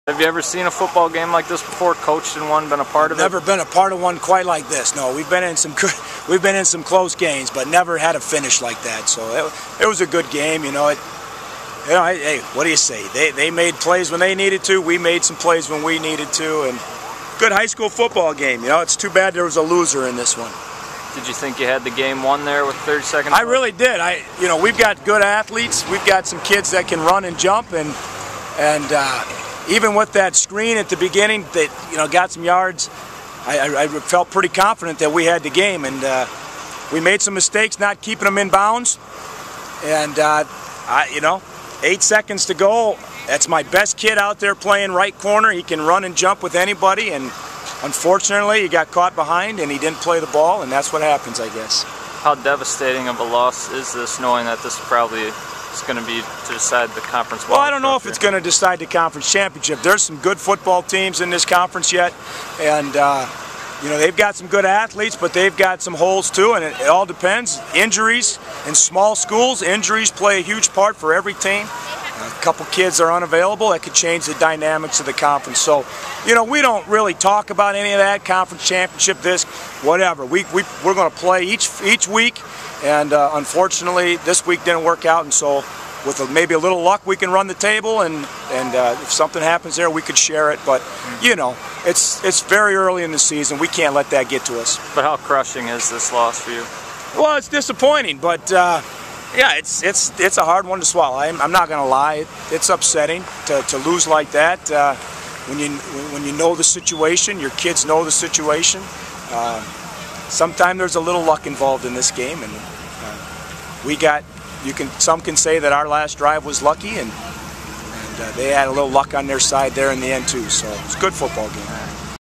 Have you ever seen a football game like this before? Coached in one, been a part of it? Never been a part of one quite like this. No, we've been in some close games, but never had a finish like that. So it was a good game. Hey, what do you say? They made plays when they needed to. We made some plays when we needed to, and good high school football game. It's too bad there was a loser in this one. Did you think you had the game won there with 30 seconds left? I really did. We've got good athletes. We've got some kids that can run and jump, and even with that screen at the beginning that got some yards, I felt pretty confident that we had the game, and we made some mistakes not keeping them in bounds, and 8 seconds to go. That's my best kid out there playing right corner. He can run and jump with anybody, and unfortunately he got caught behind and he didn't play the ball, and that's what happens, I guess. How devastating of a loss is this, knowing that this probably is going to be to decide the conference? Well, I don't know if it's going to decide the conference championship. There's some good football teams in this conference yet, and they've got some good athletes, but they've got some holes too, and it all depends. Injuries in small schools, injuries play a huge part for every team. A couple kids are unavailable. That could change the dynamics of the conference. So, we don't really talk about any of that, conference championship, this, whatever. We're going to play each week, and unfortunately this week didn't work out, and so with maybe a little luck we can run the table, and if something happens there we could share it, but it's very early in the season. We can't let that get to us. But how crushing is this loss for you? Well, it's disappointing, but yeah, it's a hard one to swallow. I'm not going to lie. It's upsetting to lose like that. When you know the situation, your kids know the situation. Sometimes there's a little luck involved in this game, and some can say that our last drive was lucky, and they had a little luck on their side there in the end too. So it's a good football game.